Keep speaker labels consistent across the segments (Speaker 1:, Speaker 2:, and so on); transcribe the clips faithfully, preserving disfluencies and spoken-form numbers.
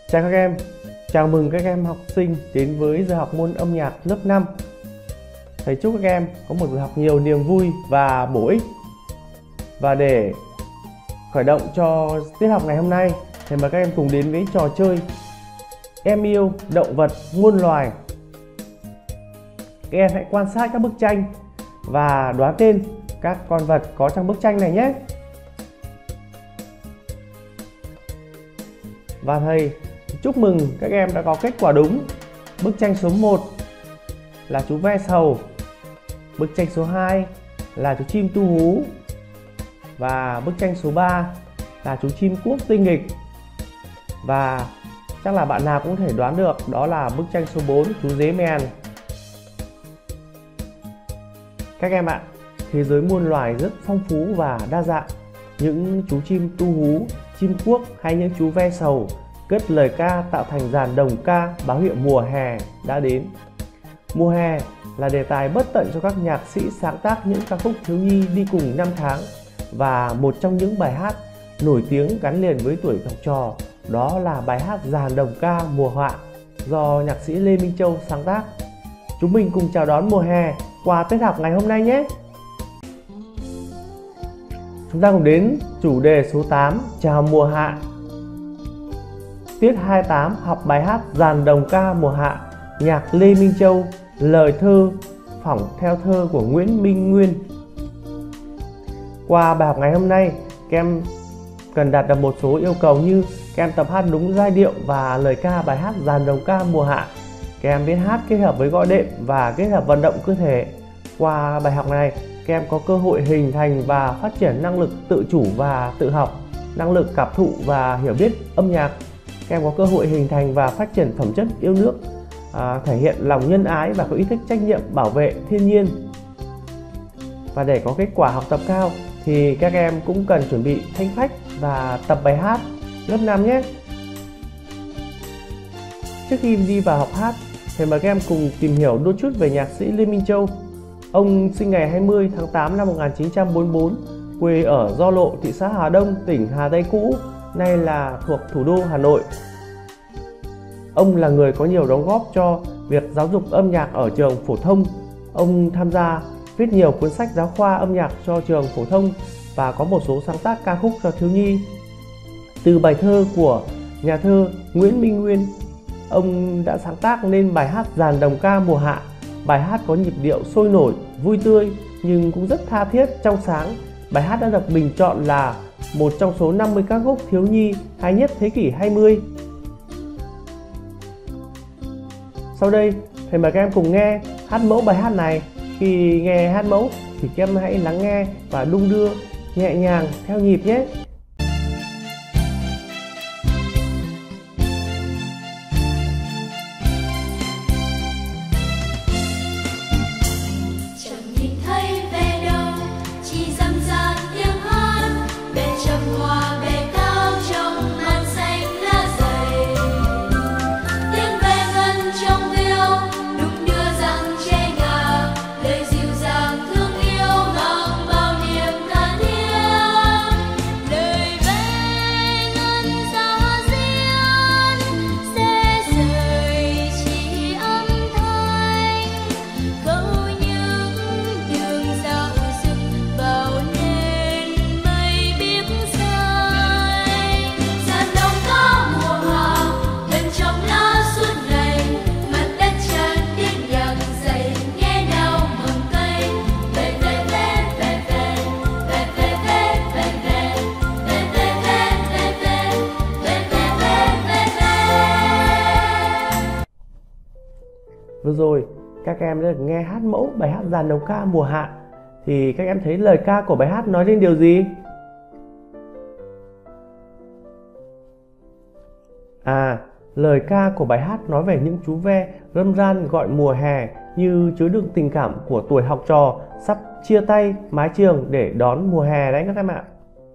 Speaker 1: Chào các em, chào mừng các em học sinh đến với giờ học môn âm nhạc lớp năm. Thầy chúc các em có một giờ học nhiều niềm vui và bổ ích. Và để khởi động cho tiết học ngày hôm nay, thầy mời các em cùng đến với trò chơi Em yêu động vật muôn loài. Các em hãy quan sát các bức tranh và đoán tên các con vật có trong bức tranh này nhé. Và thầy chúc mừng các em đã có kết quả đúng. Bức tranh số một là chú ve sầu, bức tranh số hai là chú chim tu hú, và bức tranh số ba là chú chim cuốc tinh nghịch. Và chắc là bạn nào cũng thể đoán được đó là bức tranh số bốn, chú dế mèn. Các em ạ, thế giới muôn loài rất phong phú và đa dạng. Những chú chim tu hú, chim cuốc hay những chú ve sầu cất lời ca tạo thành dàn đồng ca báo hiệu mùa hè đã đến. Mùa hè là đề tài bất tận cho các nhạc sĩ sáng tác những ca khúc thiếu nhi đi cùng năm tháng, và một trong những bài hát nổi tiếng gắn liền với tuổi học trò đó là bài hát dàn đồng ca mùa hạ do nhạc sĩ Lê Minh Châu sáng tác. Chúng mình cùng chào đón mùa hè qua tiết học ngày hôm nay nhé. Chúng ta cùng đến chủ đề số tám, chào mùa hạ. Tiết hai mươi tám học bài hát dàn đồng ca mùa hạ, nhạc Lê Minh Châu, lời thơ phỏng theo thơ của Nguyễn Minh Nguyên. Qua bài học ngày hôm nay, các em cần đạt được một số yêu cầu như các em tập hát đúng giai điệu và lời ca bài hát dàn đồng ca mùa hạ. Các em biết hát kết hợp với gõ đệm và kết hợp vận động cơ thể. Qua bài học này, các em có cơ hội hình thành và phát triển năng lực tự chủ và tự học, năng lực cảm thụ và hiểu biết âm nhạc. Các em có cơ hội hình thành và phát triển phẩm chất yêu nước, à, thể hiện lòng nhân ái và có ý thức trách nhiệm bảo vệ thiên nhiên. Và để có kết quả học tập cao thì các em cũng cần chuẩn bị thanh phách và tập bài hát lớp năm nhé. Trước khi đi vào học hát, thầy mời các em cùng tìm hiểu đôi chút về nhạc sĩ Lê Minh Châu. Ông sinh ngày hai mươi tháng tám năm một nghìn chín trăm bốn mươi tư, quê ở Do Lộ, thị xã Hà Đông, tỉnh Hà Tây cũ, nay là thuộc thủ đô Hà Nội. Ông là người có nhiều đóng góp cho việc giáo dục âm nhạc ở trường phổ thông. Ông tham gia viết nhiều cuốn sách giáo khoa âm nhạc cho trường phổ thông và có một số sáng tác ca khúc cho thiếu nhi. Từ bài thơ của nhà thơ Nguyễn Minh Nguyên, ông đã sáng tác nên bài hát dàn đồng ca mùa hạ. Bài hát có nhịp điệu sôi nổi, vui tươi nhưng cũng rất tha thiết, trong sáng. Bài hát đã được bình chọn là một trong số năm mươi ca khúc thiếu nhi hay nhất thế kỷ hai mươi. Sau đây, thầy mời các em cùng nghe hát mẫu bài hát này. Khi nghe hát mẫu thì các em hãy lắng nghe và đung đưa nhẹ nhàng theo nhịp nhé. Vừa rồi các em đã được nghe hát mẫu bài hát dàn đồng ca mùa hạ. Thì các em thấy lời ca của bài hát nói lên điều gì? À, lời ca của bài hát nói về những chú ve râm ran gọi mùa hè như chứa đựng tình cảm của tuổi học trò sắp chia tay mái trường để đón mùa hè đấy các em ạ.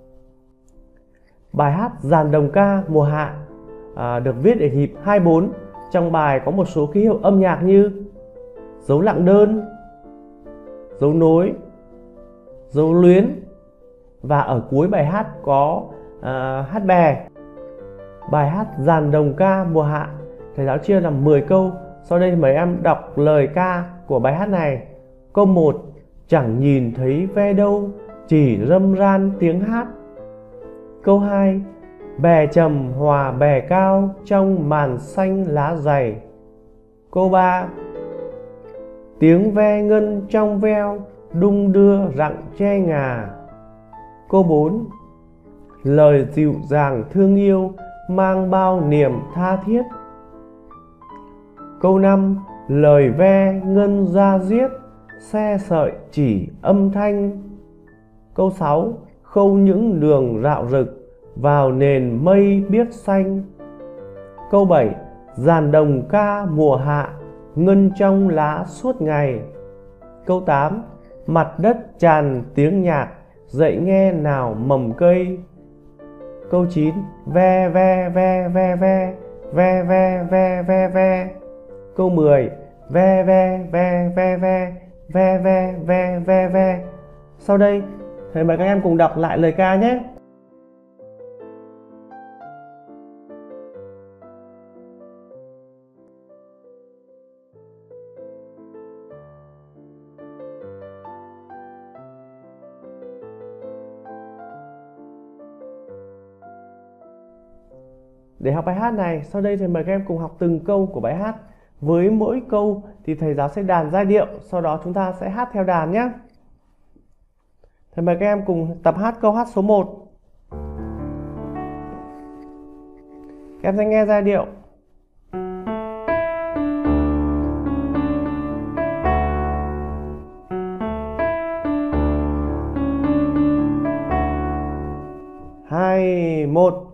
Speaker 1: Bài hát dàn đồng ca mùa hạ à, được viết ở nhịp hai bốn. Trong bài có một số ký hiệu âm nhạc như dấu lặng đơn, dấu nối, dấu luyến, và ở cuối bài hát có uh, hát bè. bài hát Dàn Đồng Ca Mùa Hạ. Thầy giáo chia làm mười câu. Sau đây mời em đọc lời ca của bài hát này. Câu một: chẳng nhìn thấy ve đâu, chỉ râm ran tiếng hát. Câu hai: bè trầm hòa bè cao, trong màn xanh lá dày. Câu ba: tiếng ve ngân trong veo, đung đưa rặng tre ngà. Câu bốn: lời dịu dàng thương yêu, mang bao niềm tha thiết. Câu năm: lời ve ngân da diết, xe sợi chỉ âm thanh. Câu sáu: khâu những đường rạo rực, vào nền mây biếc xanh. Câu bảy: dàn đồng ca mùa hạ, ngân trong lá suốt ngày. Câu tám: mặt đất tràn tiếng nhạc, dậy nghe nào mầm cây. Câu chín: ve ve ve ve ve ve ve ve ve ve. Câu mười: ve ve ve ve ve ve ve ve ve ve. Sau đây thầy mời các em cùng đọc lại lời ca nhé. Để học bài hát này, sau đây thầy mời các em cùng học từng câu của bài hát. Với mỗi câu thì thầy giáo sẽ đàn giai điệu, sau đó chúng ta sẽ hát theo đàn nhé. Thầy mời các em cùng tập hát câu hát số một. Các em sẽ nghe giai điệu. Hai, một.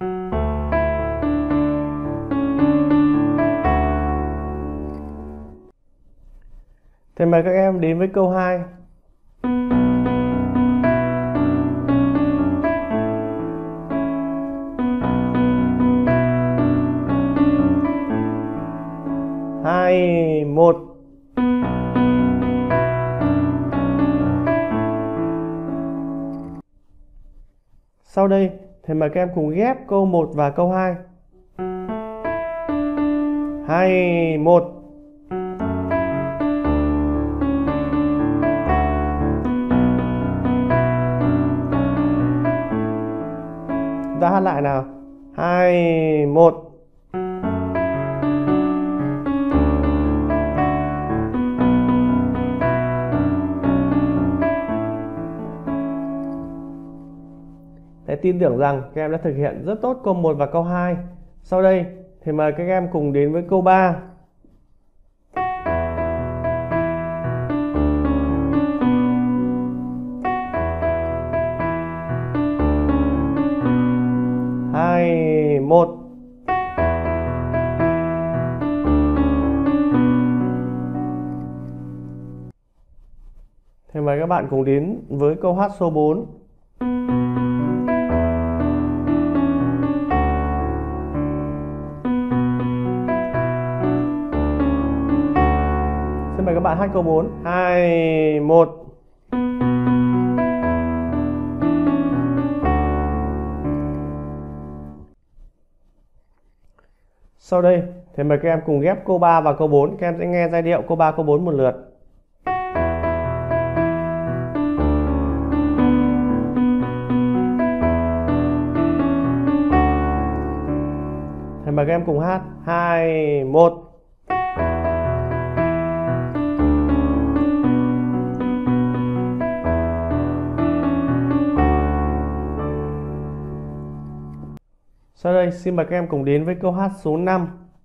Speaker 1: Thầy mời các em đến với câu hai. Hai, một. Sau đây, thầy mời các em cùng ghép câu một và câu hai. Hai, một. Chúng ta hát lại nào. Hai, một. Thầy tin tưởng rằng các em đã thực hiện rất tốt câu một và câu hai. Sau đây, thầy mời các em cùng đến với câu ba. Hai, một. Thầy mời các bạn cùng đến với câu hát số bốn. Xin mời các bạn hát câu bốn. Hai, một. Sau đây, thầy mời các em cùng ghép câu ba và câu bốn. Các em sẽ nghe giai điệu câu ba, câu bốn một lượt. Thầy mời các em cùng hát. Hai, một. Sau đây, xin mời các em cùng đến với câu hát số năm.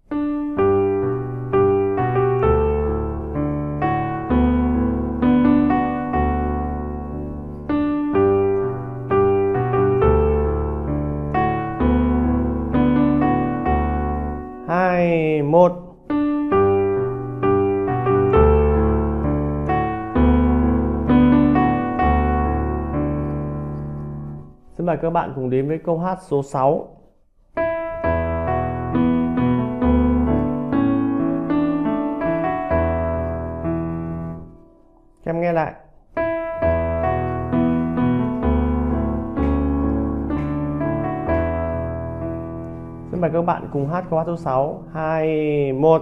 Speaker 1: Hai, một. Xin mời các bạn cùng đến với câu hát số sáu. Các em nghe lại. mời các bạn cùng hát câu hát số sáu. hai, một.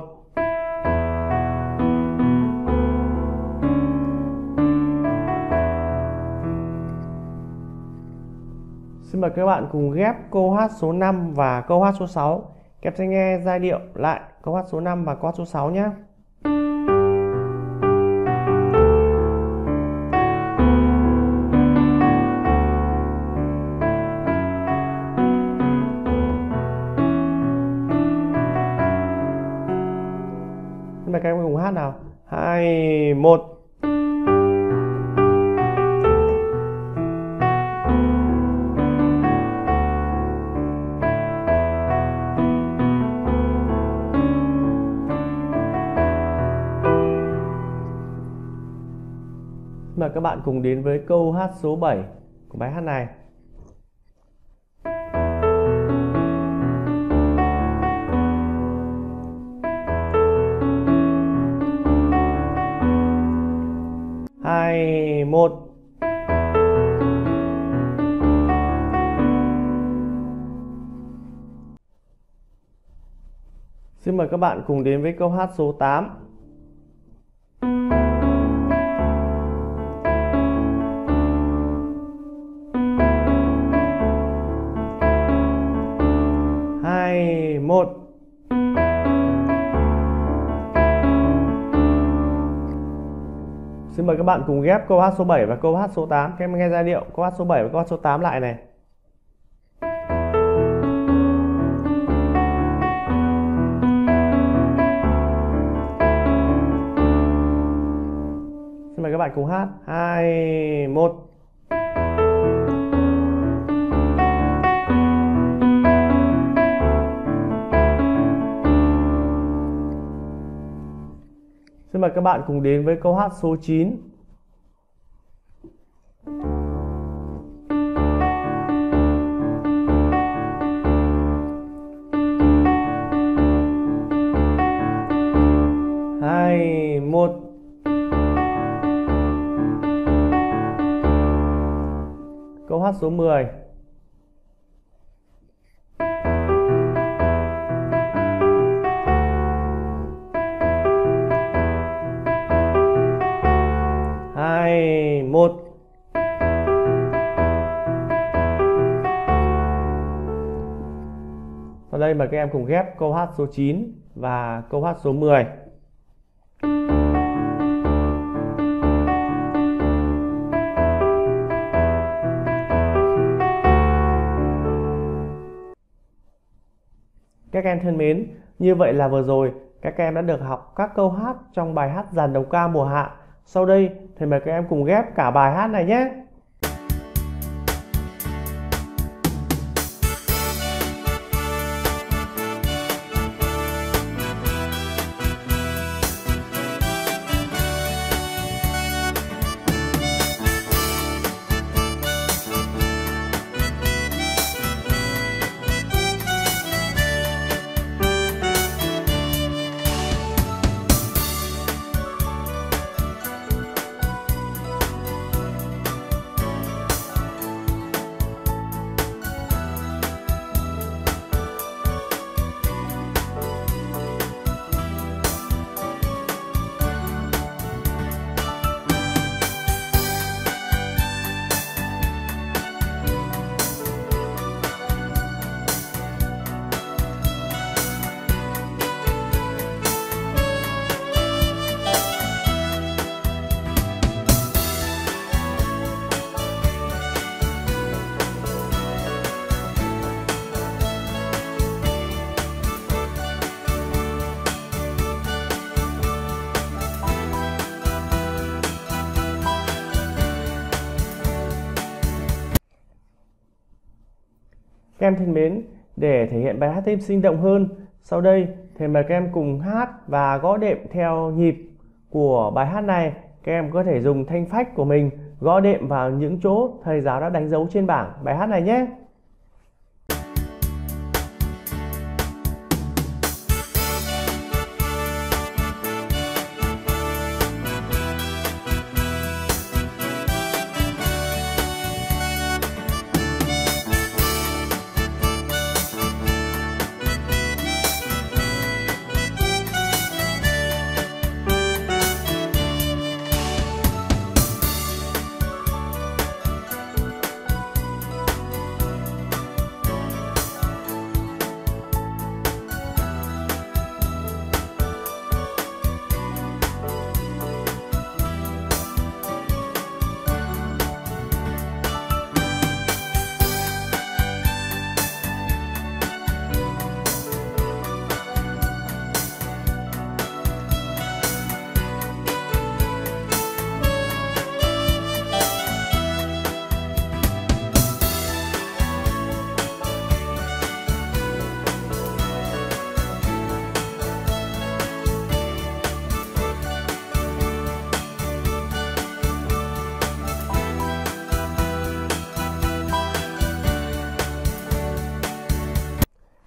Speaker 1: Xin mời các bạn cùng ghép câu hát số năm và câu hát số sáu. Các em sẽ nghe giai điệu lại câu hát số năm và câu hát số sáu nhé. Xin mời các em cùng hát nào. hai, một. Mời các bạn cùng đến với câu hát số bảy của bài hát này. hai, một. Xin mời các bạn cùng đến với câu hát số tám. hai, một. Xin mời các bạn cùng ghép câu hát số bảy và câu hát số tám. Các em nghe giai điệu câu hát số bảy và câu hát số tám lại này. Xin mời các bạn cùng hát. hai, một. Xin mời các bạn cùng đến với câu hát số chín. hai, một. Câu hát số mười. hai, một. Sau đây mời các em cùng ghép câu hát số chín và câu hát số mười. Các em thân mến, như vậy là vừa rồi các em đã được học các câu hát trong bài hát Dàn Đồng Ca Mùa Hạ. Sau đây thầy mời các em cùng ghép cả bài hát này nhé. Các em thân mến, để thể hiện bài hát thêm sinh động hơn, sau đây thầy mời các em cùng hát và gõ đệm theo nhịp của bài hát này. Các em có thể dùng thanh phách của mình gõ đệm vào những chỗ thầy giáo đã đánh dấu trên bảng bài hát này nhé.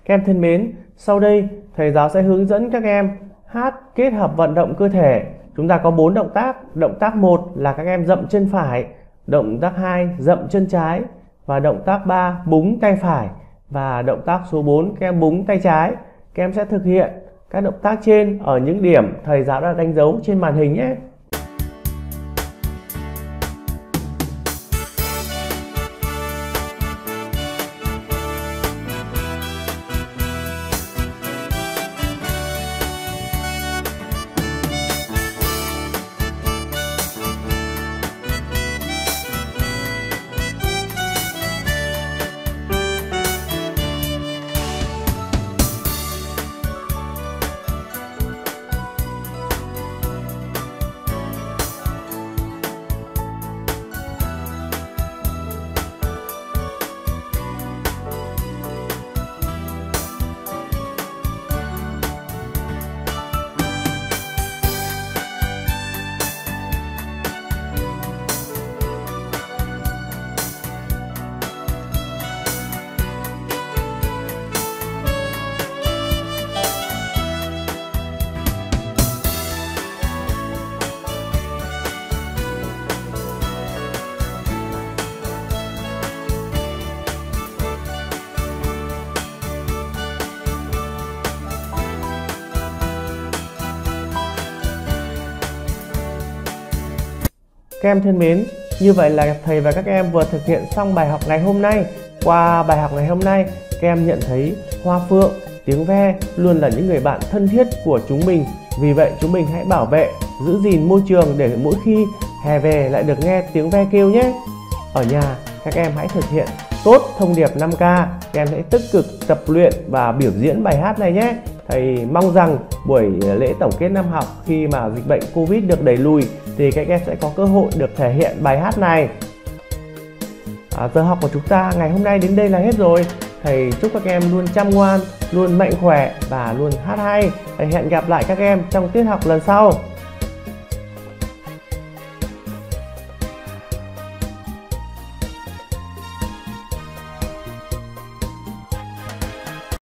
Speaker 1: Các em thân mến, sau đây thầy giáo sẽ hướng dẫn các em hát kết hợp vận động cơ thể. Chúng ta có bốn động tác. Động tác một là các em dậm chân phải, động tác hai dậm chân trái, và động tác ba búng tay phải, và động tác số bốn các em búng tay trái. Các em sẽ thực hiện các động tác trên ở những điểm thầy giáo đã đánh dấu trên màn hình nhé. Các em thân mến, như vậy là thầy và các em vừa thực hiện xong bài học ngày hôm nay. Qua bài học ngày hôm nay, các em nhận thấy hoa phượng, tiếng ve luôn là những người bạn thân thiết của chúng mình. Vì vậy chúng mình hãy bảo vệ, giữ gìn môi trường để mỗi khi hè về lại được nghe tiếng ve kêu nhé. Ở nhà, các em hãy thực hiện tốt thông điệp năm K. Các em hãy tích cực tập luyện và biểu diễn bài hát này nhé. Thầy mong rằng buổi lễ tổng kết năm học khi mà dịch bệnh Covid được đẩy lùi thì các em sẽ có cơ hội được thể hiện bài hát này. À, giờ học của chúng ta ngày hôm nay đến đây là hết rồi. Thầy chúc các em luôn chăm ngoan, luôn mạnh khỏe và luôn hát hay. Thầy hẹn gặp lại các em trong tiết học lần sau.